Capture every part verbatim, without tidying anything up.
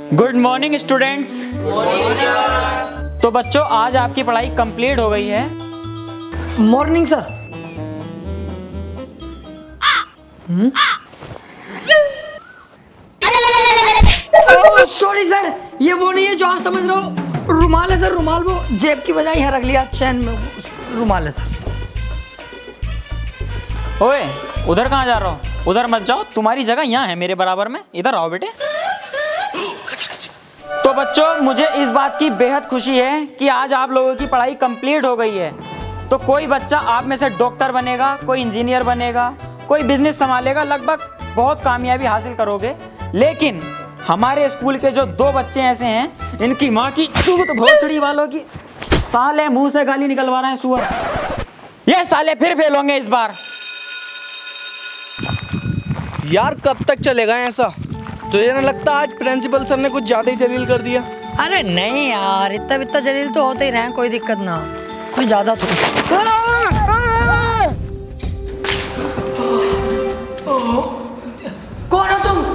Good morning students. तो बच्चों आज आपकी पढ़ाई कंप्लीट हो गई है। Morning sir. सॉरी सर, ये वो नहीं है जो आप समझ रहे हो। रुमाल है सर, रुमाल वो जेब की बजाय यहाँ रख लिया, चैन में रुमाल है सर। ओए उधर कहाँ जा रहा हो? उधर मत जाओ, तुम्हारी जगह यहाँ है मेरे बराबर में। इधर आओ बेटे। तो बच्चों मुझे इस बात की बेहद खुशी है कि आज आप लोगों की पढ़ाई कंप्लीट हो गई है। तो कोई बच्चा आप में से डॉक्टर बनेगा, कोई इंजीनियर बनेगा, कोई बिजनेस संभालेगा, लगभग बहुत कामयाबी हासिल करोगे। लेकिन हमारे स्कूल के जो दो बच्चे ऐसे हैं, इनकी माँ की तो भोसड़ी वालों की साले मुंह से गाली निकलवा रहे हैं सुअर। ये साले फिर फेल होंगे इस बार। यार कब तक चलेगा ऐसा? तो ये ना लगता आज प्रिंसिपल सर ने कुछ ज्यादा ही जलील कर दिया। अरे नहीं यार, इतना इतना जलील तो होते ही रहे, कोई दिक्कत ना, कोई ज्यादा तो। कौन हो तुम?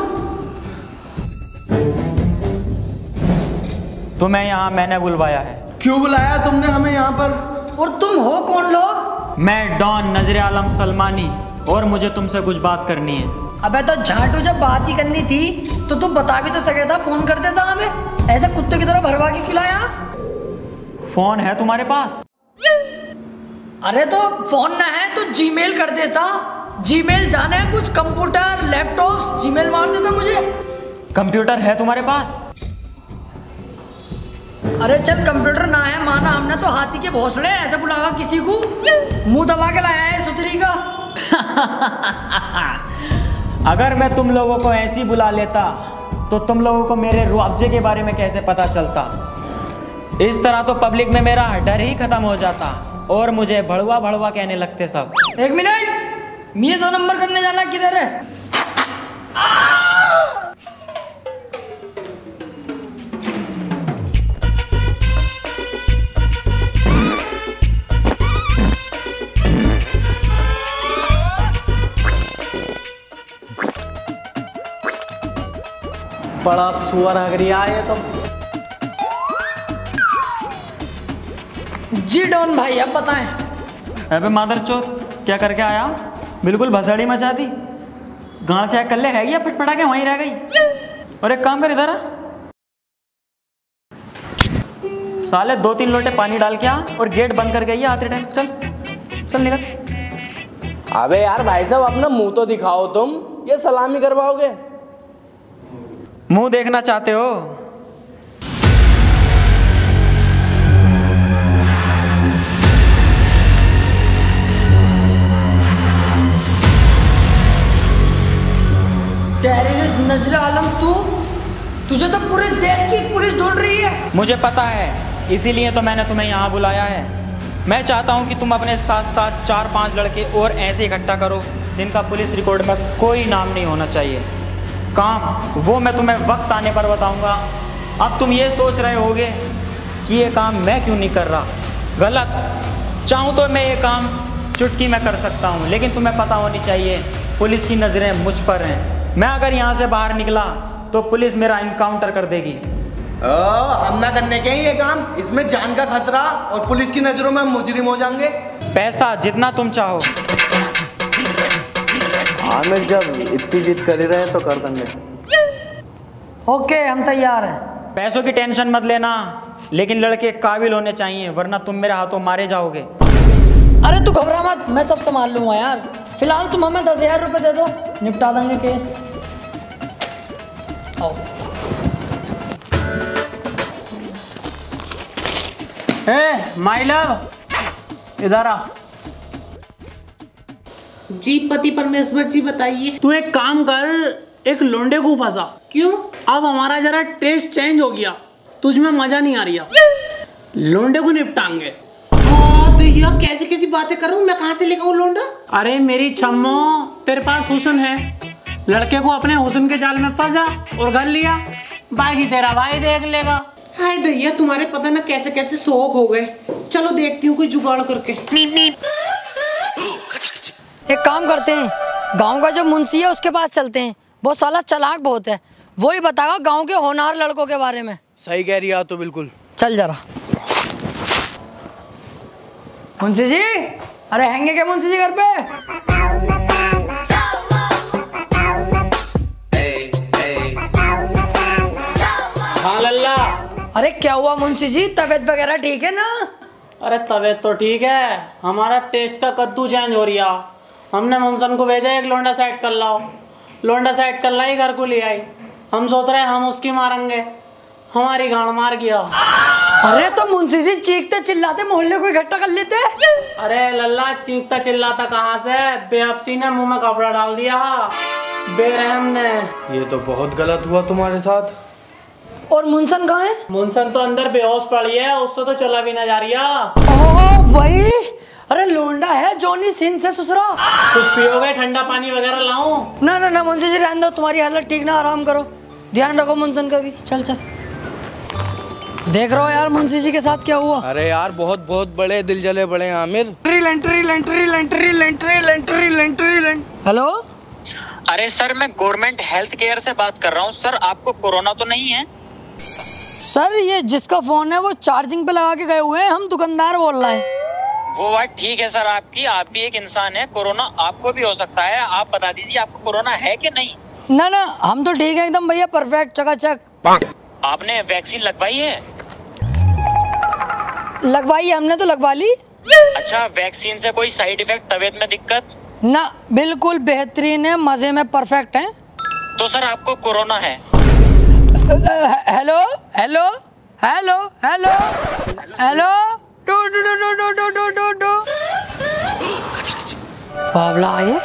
तुम्हें यहाँ मैंने बुलवाया है। क्यों बुलाया तुमने हमें यहाँ पर? और तुम हो कौन लोग? मैं डॉन नजर आलम सलमानी, और मुझे तुमसे कुछ बात करनी है। अबे तो झाटू, जब बात ही करनी थी तो तू बता भी तो सके था, फोन कर देता हमें। ऐसे कुत्ते की तरह भरवा के खिलाया। फोन है तुम्हारे पास? अरे तो फोन ना है तो जीमेल कर देता। जीमेल जाने है कुछ, कंप्यूटर लैपटॉप, जीमेल मार देता मुझे। कंप्यूटर है तुम्हारे पास? अरे चल कंप्यूटर ना है माना, हमने तो हाथी के भोसड़े ऐसे बुलावा किसी को, मुंह दबा के लाया है सुतरी का। अगर मैं तुम लोगों को ऐसी बुला लेता तो तुम लोगों को मेरे रुआवजे के बारे में कैसे पता चलता? इस तरह तो पब्लिक में मेरा डर ही खत्म हो जाता और मुझे भड़वा भड़वा कहने लगते सब। एक मिनट, मैं दो नंबर करने जाना किधर है? बड़ा सुअर अगरिया है तो। जी डॉन भाई अब बताएं। अबे मादरचोद, क्या करके आया? बिल्कुल भसड़ी मचा दी। गाँव चेक कर ले, है या फटफटा के वहीं रह गई? और एक काम कर, इधर आ। साले दो तीन लोटे पानी डाल के आ और गेट बंद कर गई है आते टाइम। चल चल निकल। अबे यार भाई साहब अपना मुंह तो दिखाओ तुम, ये सलामी करवाओगे? मुंह देखना चाहते हो? टेररिस्ट नजर आलम, तू तुझे तो पूरे देश की पुलिस ढूंढ रही है। मुझे पता है, इसीलिए तो मैंने तुम्हें यहाँ बुलाया है। मैं चाहता हूँ कि तुम अपने साथ साथ चार पांच लड़के और ऐसे इकट्ठा करो जिनका पुलिस रिकॉर्ड में कोई नाम नहीं होना चाहिए। काम वो मैं तुम्हें वक्त आने पर बताऊंगा। अब तुम ये सोच रहे होगे कि ये काम मैं क्यों नहीं कर रहा। गलत। चाहूँ तो मैं ये काम चुटकी में कर सकता हूँ, लेकिन तुम्हें पता होनी चाहिए पुलिस की नज़रें मुझ पर हैं। मैं अगर यहाँ से बाहर निकला तो पुलिस मेरा इनकाउंटर कर देगी। हम ना करने के ही ये काम, इसमें जान का खतरा और पुलिस की नज़रों में हम मुजरिम हो जाएंगे। पैसा जितना तुम चाहो। हाँ जब इतनी जिद कर ही रहे तो कर देंगे। ओके हम तैयार हैं। पैसों की टेंशन मत लेना, लेकिन लड़के काबिल होने चाहिए, वरना तुम मेरे हाथों मारे जाओगे। अरे तू घबरा मत, मैं सब संभाल लूंगा यार। फिलहाल तुम हमें दस हजार रुपये दे दो, निपटा देंगे केस। आओ। ए माय लव, इधर आ। जी पति परमेश्वर जी बताइए। तू एक काम कर, एक लोंडे को फंसा। क्यों? अब हमारा जरा टेस्ट चेंज हो गया, तुझमें मजा नहीं आ रही है। लोंडे को निपटाएंगे। हाँ तो यह कैसी कैसी बातें करूं, मैं कहाँ से लेकर आऊं लोंडा? अरे मेरी छम्मो, तेरे पास हुस्न है, लड़के को अपने हुस्न के जाल में फंसा और घर लिया, बाकी तेरा भाई देख लेगा। हाय दैया, तुम्हारे पता ना कैसे कैसे शौक हो गए। चलो देखती हूँ कोई जुगाड़ करके। एक काम करते हैं, गांव का जो मुंशी है उसके पास चलते हैं, वो साला चालाक बहुत है, वही बताएगा गांव के होनहार लड़कों के बारे में। सही कह रही है तो बिल्कुल। चल जरा। मुंशी जी, अरे हैंगे क्या मुंशी जी घर पे? हाँ लल्ला। अरे क्या हुआ मुंशी जी, तबीयत वगैरह ठीक है ना? अरे तबीयत तो ठीक है, हमारा टेस्ट का कद्दू चेंज हो रिया। हमने मुंसन को भेजा एक लोंडा सेट कर लाओ। लोंडा सेट कर लाई, घर को ले आई। हम सोच रहे हैं हम उसकी मारेंगे, हमारी गांड मार गया। अरे तो मुंशी जी चीखते चिल्लाते मोहल्ले को इकट्ठा कर लेते। अरे लल्ला चीखता चिल्लाता कहाँ से, बेअफसी ने मुंह में कपड़ा डाल दिया, बेरहम ने। ये तो बहुत गलत हुआ तुम्हारे साथ। और मुंसन कहाँ है? मुंसन तो अंदर बेहोश पड़ी है, उससे तो चला भी ना जा रही। ओह वही, अरे लोंडा है जोनी सिंह से ससुरा। कुछ पियोगे? ठंडा पानी वगैरह लाऊं? ना ना ना मुंशी जी रहने दो, तुम्हारी हालत ठीक ना, आराम करो, ध्यान रखो मुंसन का भी। चल चल। देख रहे हो यार मुंशी जी के साथ क्या हुआ? अरे यार बहुत बहुत बड़े दिल जले बड़े आमिर। हेलो। अरे सर, मैं गवर्नमेंट हेल्थ केयर से बात कर रहा हूँ। सर आपको कोरोना तो नहीं है? सर ये जिसका फोन है वो चार्जिंग पे लगा के गए हुए हैं, हम दुकानदार बोल रहे हैं। वो बात ठीक है सर आपकी, आप भी एक इंसान है, कोरोना आपको भी हो सकता है। आप बता दीजिए आपको कोरोना है कि नहीं? ना ना हम तो ठीक है एकदम भैया, परफेक्ट चकाचक। आपने वैक्सीन लगवाई है? लगवाई है हमने तो, लगवा ली। अच्छा, वैक्सीन से कोई साइड इफेक्ट, तबीयत में दिक्कत? ना बिल्कुल बेहतरीन है, मजे में परफेक्ट है। तो सर आपको कोरोना है? Hello hello hello hello hello टू टू टू टू टू टू टू टू बाबला आए।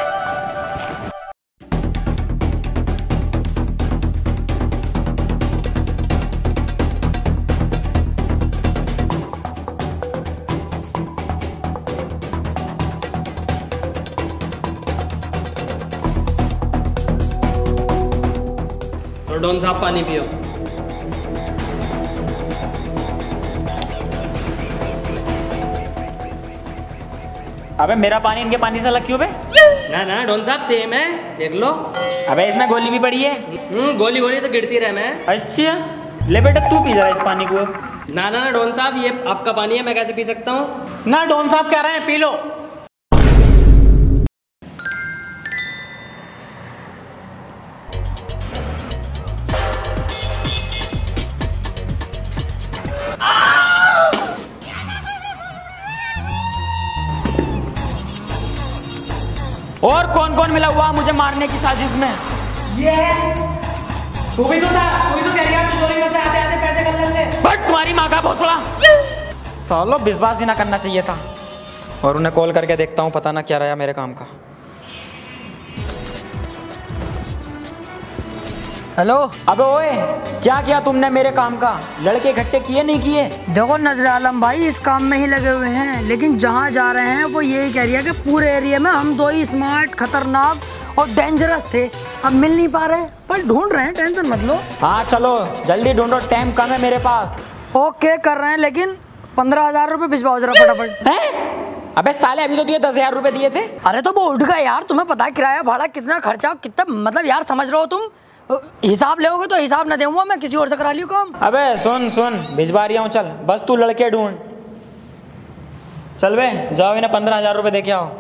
डॉन साहब पानी पियो। अबे मेरा पानी इनके पानी से अलग क्यों बे? ना ना डॉन साहब सेम है, देख लो। अबे इसमें गोली भी पड़ी है। हम्म गोली गोली तो गिरती रहे। मैं अच्छा ले बेटा तू पी जरा इस पानी को। ना ना ना डॉन साहब ये आपका पानी है, मैं कैसे पी सकता हूँ? ना डॉन साहब कह रहे हैं पी लो। और कौन कौन मिला हुआ मुझे मारने की साजिश में? ये तू भी तो था, तू भी तो कह रही है चोरी में से आते आते पैसे कर लेंगे। बट तुम्हारी माँ का भोसड़ा। सालो विश्वास ही ना करना चाहिए था। और उन्हें कॉल करके देखता हूँ, पता ना क्या रहा मेरे काम का। हेलो। अबे ओए, क्या किया तुमने मेरे काम का? लड़के इकट्ठे किए नहीं किए? देखो नजर आलम भाई इस काम में ही लगे हुए हैं, लेकिन जहाँ जा रहे हैं वो यही कह रही है कि पूरे एरिया में हम दो ही स्मार्ट, खतरनाक और डेंजरस थे। अब मिल नहीं पा रहे पर ढूंढ रहे हैं, टेंशन मत लो। हाँ चलो जल्दी ढूंढो, टाइम कम है मेरे पास। ओके कर रहे हैं, लेकिन पंद्रह हजार रुपये भिजवाओ जरा फटाफट। हैं? अबे साले अभी तो दिए दस हजार रुपए दिए थे। अरे तो वो उठ गया यार, तुम्हें पता है किराया भाड़ा कितना खर्चा, कितना मतलब यार समझ रहे हो तुम। हिसाब लेओगे तो हिसाब न दूंगा मैं, किसी और से करा लियो काम। अबे सुन सुन, भिजवा रही हूँ, चल बस तू लड़के ढूंढ। चल बे जाओ, इन्हें पंद्रह हजार रुपए दे के आओ।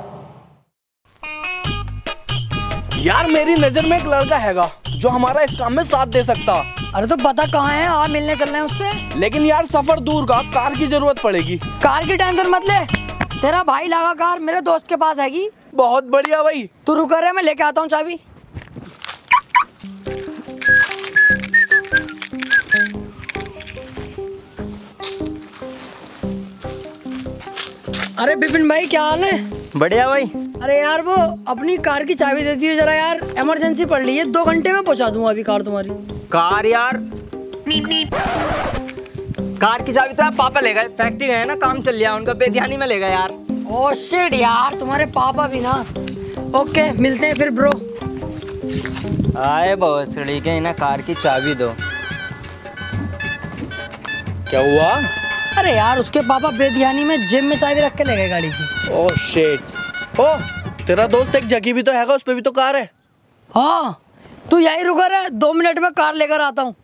यार मेरी नजर में एक लड़का हैगा जो हमारा इस काम में साथ दे सकता। अरे तो पता कहाँ है, आप मिलने चल रहे हैं उससे। लेकिन यार सफर दूर का, कार की जरूरत पड़ेगी। कार की टेंशन मत ले, तेरा भाई लगा कार मेरे दोस्त के पास हैगी। बहुत बढ़िया भाई। तू रुक रहे, मैं लेके आता हूँ चाबी। अरे बिपिन भाई क्या हाल है? बढ़िया भाई। अरे यार वो अपनी कार की चाबी दे दियो जरा यार, इमरजेंसी पड़ रही है, दो घंटे में पहुंचा दूंगा अभी कार तुम्हारी। कार यार, कार की चाबी तो यार पापा ले गए, फैक्ट्री गए ना, काम चल गया उनका, बेध्यानी में ले गए यार। ओह शिट यार, तुम्हारे पापा भी ना। ओके मिलते हैं फिर ब्रो। आए भोसड़ी के, इन्हें कार की चाबी दो। क्या हुआ? अरे यार उसके पापा बेध्यानी में जिम में चाबी रख के ले गए गाड़ी की। Oh shit. ओह तेरा दोस्त एक जगी भी तो हैगा, उस पे भी तो कार है। हाँ तू यहीं रुका रहे, दो मिनट में कार लेकर आता हूँ।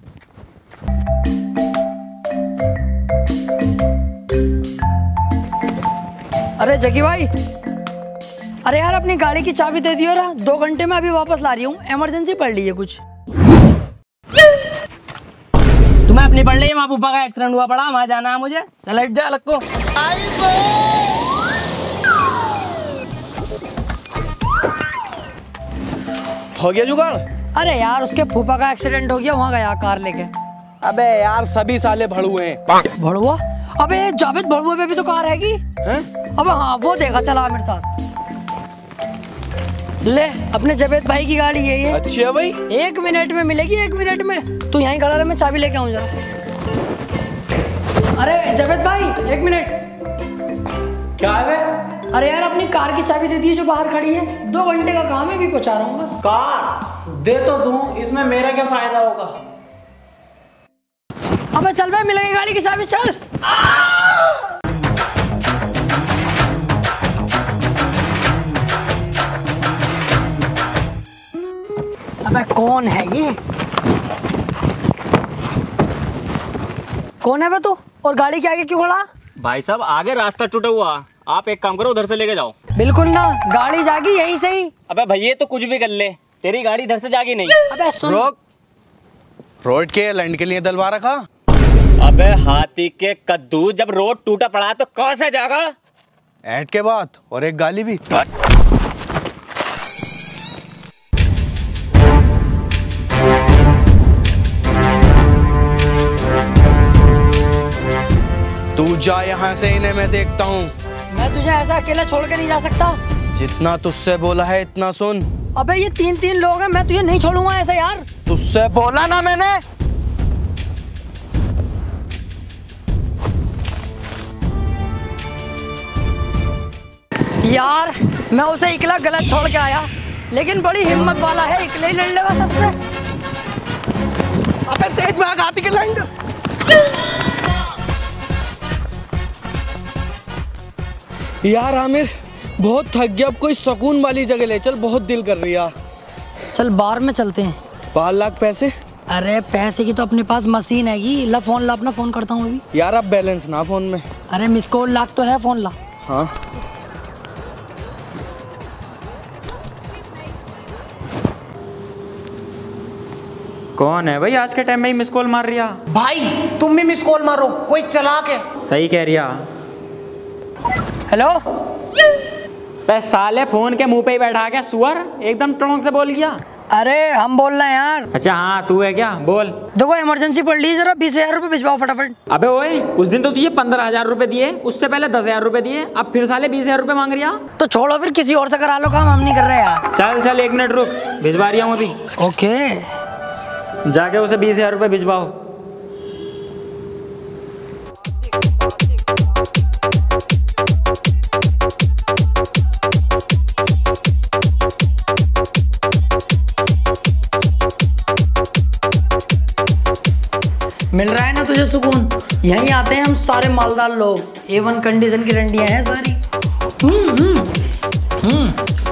अरे जगी भाई, अरे यार अपनी गाड़ी की चाबी दे दियो ना, दो घंटे में अभी वापस ला रही हूँ, इमरजेंसी पड़ रही है कुछ। तुम्हें अपनी पड़ रही है, वहाँ पुप्पा का एक्सीडेंट हुआ पड़ा, वहाँ जाना है मुझे। चल हट जा अलग को। हो गया जुगाड़? अरे यार उसके फूफा का एक्सीडेंट हो गया, वहाँ गया कार लेके। अबे यार सभी साले भड़ुए हैं। भड़ुआ? अबे जावेद भड़ुआ पे भी तो कार हैगी। हैं? अबे हाँ वो देखा, चला मेरे साथ। ले अपने जावेद भाई की गाड़ी है ये। अच्छी है भाई। एक मिनट में मिलेगी, एक मिनट में। तू यहीं खड़ा रहे, मैं चाबी लेके आऊँ जरा। अरे जावेद भाई एक मिनट। क्या है? अरे यार अपनी कार की चाबी दे दी जो बाहर खड़ी है, दो घंटे का काम है, भी पहुंचा रहा हूँ बस। कार दे तो दूं, इसमें मेरा क्या फायदा होगा? अबे चल भाई, मिलेगी गाड़ी की चाबी, चल। अबे कौन है ये? कौन है बे तू? और गाड़ी के आगे क्यों खड़ा? भाई साहब आगे रास्ता टूटा हुआ, आप एक काम करो उधर से लेके जाओ। बिल्कुल ना, गाड़ी जागी यहीं से ही। अबे भैया तो कुछ भी कर ले, तेरी गाड़ी इधर से जागी नहीं। अबे सुन। रोक, रोड के लैंड के लिए दलवा रखा। अबे हाथी के कद्दू, जब रोड टूटा पड़ा तो कौन सा जागा? ऐड के बाद और एक गाली भी। तू जा यहाँ से, इन्हें मैं देखता हूँ। मैं तुझे ऐसा अकेला छोड़ के नहीं जा सकता। जितना तुझसे बोला है इतना सुन। अबे ये तीन तीन लोग हैं, मैं तुझे नहीं छोड़ूंगा ऐसा यार। तुझसे बोला ना मैंने। यार मैं उसे इकला गलत छोड़ के आया, लेकिन बड़ी हिम्मत वाला है, इकले ही लड़ लेगा सबसे। अबे तेज भाग, हाथी के लैंड। यार आमिर बहुत थक गया, अब कोई सुकून वाली जगह ले चल, बहुत दिल कर रही है। चल बार में चलते हैं। पाँच लाख पैसे? अरे पैसे की तो अपने पास मशीन हैगी, ला फोन ला, अपना फोन करता हूँ अभी। यार अब बैलेंस ना फोन में। अरे मिस कॉल लाख तो है, फोन ला। हाँ कौन है भाई आज के टाइम में ही मिस कॉल मार रिया? भाई तुम भी मिस कॉल मारो, कोई चलाक है। सही कह रिया। हेलो। बे साले फोन के मुंह पे ही बैठा के सुअर एकदम ट्रोंग से बोल गया। अरे हम बोल रहे हैं यार। अच्छा हाँ तू है क्या? बोल। देखो इमरजेंसी पड़ रही है, जरा बीस हजार रुपये भिजवाओ फटाफट। अबे ओए, उस दिन तो तुझे पंद्रह हजार रुपए दिए, उससे पहले दस हजार रुपए दिए, अब फिर साले बीस हजार रुपए मांग रिया। तो छोड़ो फिर, किसी और से करा लो काम, हम नहीं कर रहे यार। चल चल एक मिनट रुक, भिजवा रही हूँ अभी। ओके जाके उसे बीस हजार रुपए भिजवाओ। मिल रहा है ना तुझे सुकून? यहीं आते हैं हम सारे मालदार लोग, ए वन कंडीशन की रंडियां हैं सारी। हम्म हम्म हम्म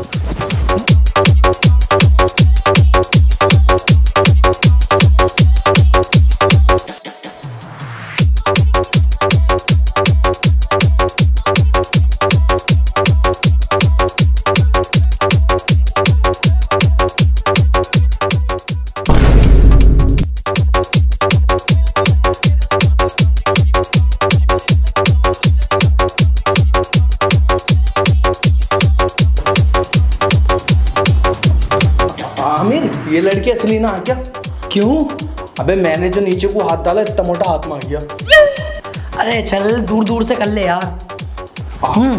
ये लड़की असली ना क्या? क्यों? अबे मैंने जो नीचे को हाथ डाला इतना मोटा हाथ मार गया। अरे चल दूर दूर से कर ले यार। हम्म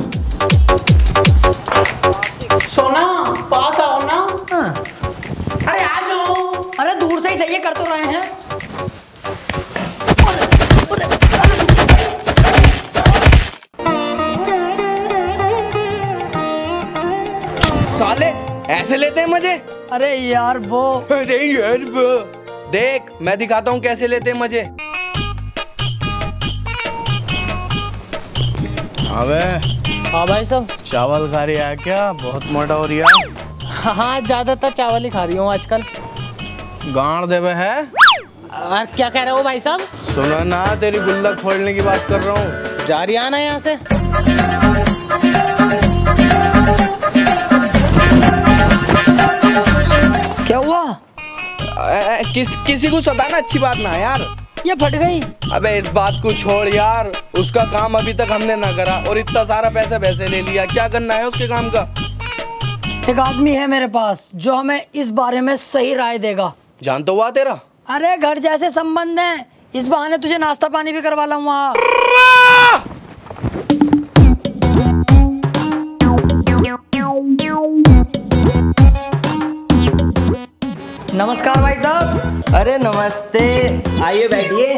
सोना पास आओ ना। हाँ। अरे आ जाओ। अरे दूर से ही सही है, कर तो रहे हैं। साले ऐसे लेते हैं मजे? अरे यार वो अरे यार वो देख, मैं दिखाता हूँ कैसे लेते हैं मजे। अबे हाँ भाई साहब। चावल खा रही है क्या? बहुत मोटा हो रही है। हाँ ज़्यादातर चावल ही खा रही हूँ आजकल। गाड़ देवे है। और क्या कह रहे हो भाई साहब? सुनो ना, तेरी गुल्लक फोड़ने की बात कर रहा हूँ। जारी आना यहाँ से। क्या हुआ? ए, ए, किस किसी को सताना अच्छी बात ना यार। ये फट गई। अबे इस बात को छोड़ यार, उसका काम अभी तक हमने ना करा और इतना सारा पैसा वैसे ले लिया। क्या करना है उसके काम का? एक आदमी है मेरे पास जो हमें इस बारे में सही राय देगा। जान तो हुआ तेरा? अरे घर जैसे संबंध हैं, इस बहाने तुझे नाश्ता पानी भी करवा लाऊंगा। नमस्कार भाई साहब। अरे नमस्ते, आइए बैठिए।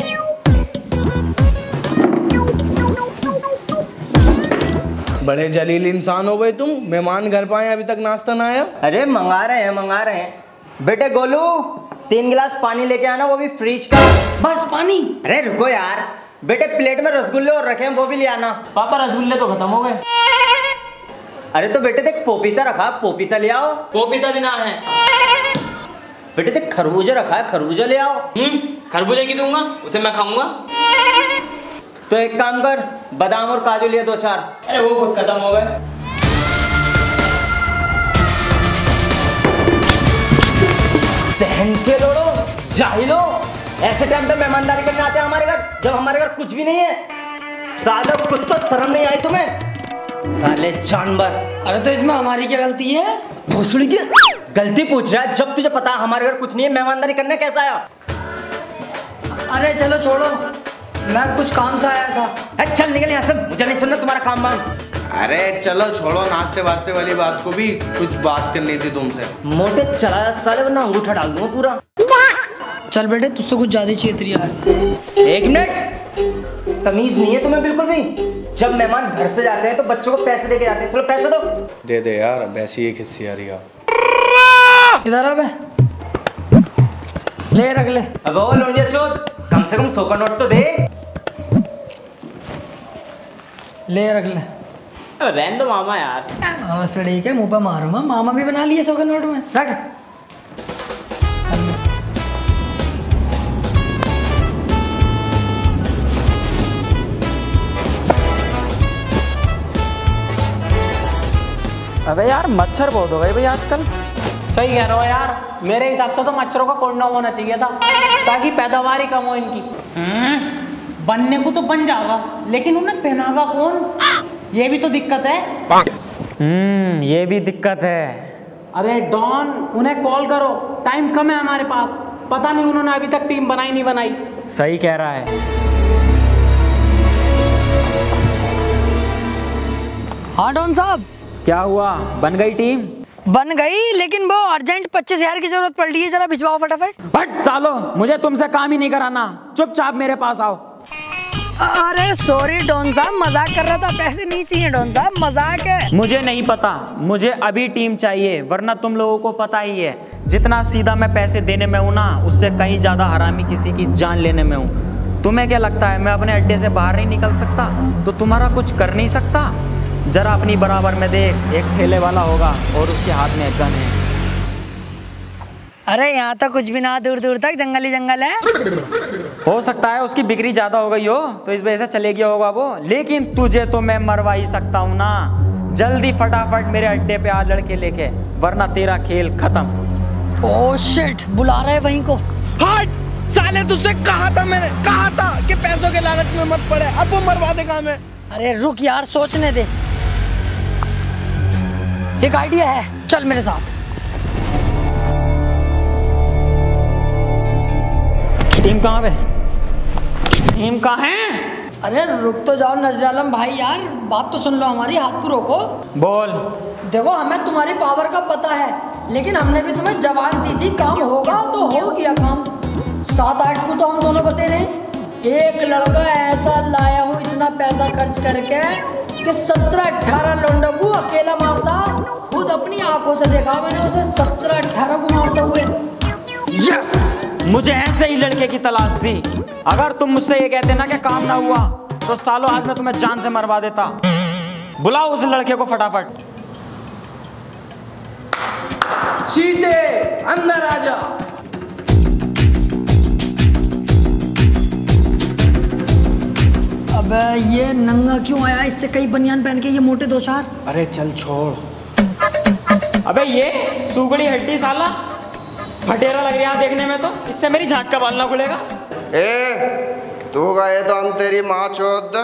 बड़े जलील इंसान हो गए तुम। मेहमान घर पाए अभी तक नाश्ता ना आया। अरे मंगा रहे हैं मंगा रहे हैं। बेटे गोलू, तीन गिलास पानी लेके आना, वो भी फ्रिज का। बस पानी? अरे रुको यार। बेटे प्लेट में रसगुल्ले और रखे हैं, वो भी ले आना। पापा रसगुल्ले तो खत्म हो गए। अरे तो बेटे देख पोपीता रखा, पोपीता ले आओ। पोपीता भी ना है। बेटे देख खरबूजा रखा है, खरबूजा ले आओ। हम्म, खरबूजे की दूंगा, उसे मैं खाऊंगा। तो एक काम कर, बादाम और काजू लिए दो चार। अरे वो खुद खत्म हो गए। बहन के लोड़ो, जाहिलो, ऐसे टाइम पे मेहमानदारी करने आते हैं हमारे घर, जब हमारे घर कुछ भी नहीं है। साला कुछ तो शर्म नहीं आई तुम्हें, साले जानवर। अरे तो इसमें हमारी क्या गलती है? भोसड़ी की गलती पूछ रहा है, जब तुझे पता हमारे घर कुछ नहीं है, मेहमानदारी करने कैसा आया? अरे चलो छोड़ो, मैं कुछ काम से आया था। है, चल निकल यहाँ से, मुझे नहीं सुनना तुम्हारा काम वाम। अरे चलो छोड़ो नाश्ते वास्ते वाली बात को, भी कुछ बात करनी थी तुमसे। मोटे चला साले, वरना अंगूठा डाल दूंगा पूरा। चल बेटे, तुझसे कुछ ज्यादा चेतरिया है। एक मिनट, तमीज नहीं है तुम्हें बिल्कुल भी। जब मेहमान घर से जाते हैं तो बच्चों को पैसे देके जाते हैं। चलो पैसे दो। दे दे यार, अब ऐसी एक हिस्सी आ रही है। इधर अब ले रख ले। अब वो लोनिया चोद, कम से कम सौ का नोट तो दे। ले रख ले। रहने दो मामा यार। हाँ ठीक है, मुंह पे मारूंगा। मामा भी बना लिए सौ के नोट में। रख। अबे यार मच्छर बहुत हो गए भाई आजकल। सही कह रहे हो यार, मेरे हिसाब से तो मच्छरों का कोंडम होना चाहिए था, ताकि पैदावार ही कम हो इनकी। बनने को तो बन जाएगा, लेकिन उन्हें पहनागा कौन, ये भी तो दिक्कत है। हम्म, ये भी दिक्कत है। अरे डॉन, उन्हें कॉल करो, टाइम कम है हमारे पास। पता नहीं उन्होंने अभी तक टीम बनाई नहीं बनाई। सही कह रहा है। हाँ डॉन साहब। क्या हुआ, बन गई टीम? बन गई, लेकिन वो अर्जेंट पच्चीस हजार की जरूरत पड़ रही है, जरा भिजवाओ फटाफट। बट सालो, मुझे तुमसे काम ही नहीं कराना, चुपचाप मेरे पास आओ। अरे सॉरी डॉन साहब, मजाक कर रहा था। पैसे नहीं चाहिए डॉन साहब, मजाक है। मुझे नहीं पता, मुझे अभी टीम चाहिए, वरना तुम लोगों को पता ही है, जितना सीधा मैं पैसे देने में हूँ ना, उससे कहीं ज्यादा हरामी किसी की जान लेने में हूँ। तुम्हें क्या लगता है मैं अपने अड्डे से बाहर नहीं निकल सकता, तो तुम्हारा कुछ कर नहीं सकता? जरा अपनी बराबर में देख, एक ठेले वाला होगा और उसके हाथ में एक गन है। अरे यहाँ तक कुछ भी ना, दूर दूर तक जंगल ही जंगल है। हो सकता है उसकी बिक्री ज्यादा हो गई हो, तो इस वजह से चले गया होगा वो, लेकिन तुझे तो मैं मरवा ही सकता हूँ ना। जल्दी फटाफट मेरे अड्डे पे आ लड़के लेके, वरना तेरा खेल खत्म। ओह शिट, बुला रहे वहीं को। हट साले, तुझसे कहा था मैंने, कहा था कि पैसों के लालच में मत पड़े, अब वो मरवा देगा मैं। अरे रुक यार, सोचने दे। एक आइडिया है, चल मेरे साथ। टीम कहाँ पे? टीम कहाँ है? अरे रुक तो जाओ नजर आलम भाई, यार बात तो सुन लो हमारी, हाथ को रोको। बोल। देखो हमें तुम्हारी पावर का पता है, लेकिन हमने भी तुम्हें जवान दी थी, काम होगा तो हो गया काम। सात आठ को तो हम दोनों बते रहे। एक लड़का ऐसा लाया हूँ इतना पैसा खर्च करके कि सत्रह अठारह लोंडों को अकेला मारता। खुद अपनी आंखों से देखा मैंने उसे सत्रह अठारह को मारते हुए। यस, मुझे ऐसे ही लड़के की तलाश थी। अगर तुम मुझसे ये कहते ना कि काम ना हुआ, तो सालों आज मैं तुम्हें जान से मरवा देता। बुलाओ उस लड़के को फटाफट। सीधे अंदर आ जा। अबे ये नंगा क्यों आया? इससे कई बनियान पहन के ये मोटे दो चार। अरे चल छोड़। अबे ये सुगड़ी हड्डी साला फटेरा लग रहा है देखने में, तो इससे मेरी झांक का बाल ना खुलेगा। ए तू गए तो हम तेरी माँ चोद।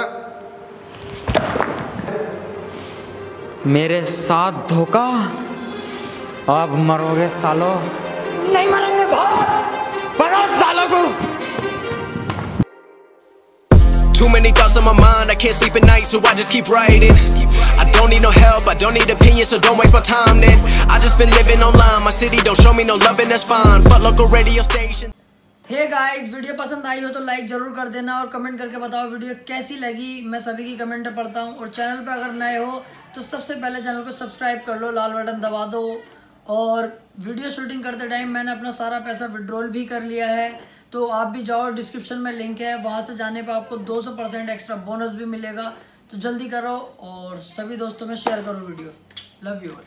मेरे साथ धोखा, अब मरोगे सालो। नहीं मरेंगे पकड़ो सालों को। Too many thoughts on my mind, I can't sleep at night, so I just keep writing. I don't need no help, I don't need opinions, so don't waste my time then. I just been living online, my city don't show me no love and that's fine. Fuck local radio station. Hey guys, video पसंद आई हो तो like जरूर कर देना और comment करके बताओ वीडियो कैसी लगी। मैं सभी की कमेंट पढ़ता हूँ। और चैनल पे अगर नए हो तो सबसे पहले चैनल को सब्सक्राइब कर लो, लाल बटन दबा दो। और वीडियो शूटिंग करते टाइम मैंने अपना सारा पैसा विड्रॉल भी कर लिया है, तो आप भी जाओ, डिस्क्रिप्शन में लिंक है, वहाँ से जाने पे आपको दो सौ परसेंट एक्स्ट्रा बोनस भी मिलेगा। तो जल्दी करो और सभी दोस्तों में शेयर करो वीडियो। Love you.